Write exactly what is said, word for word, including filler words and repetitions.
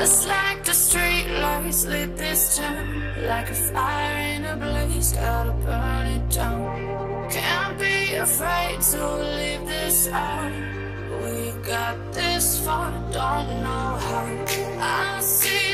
Just like the street lights lit this town, like a fire in a blaze, gotta burn it down. Can't be afraid to leave this out. We got this far, don't know how. I see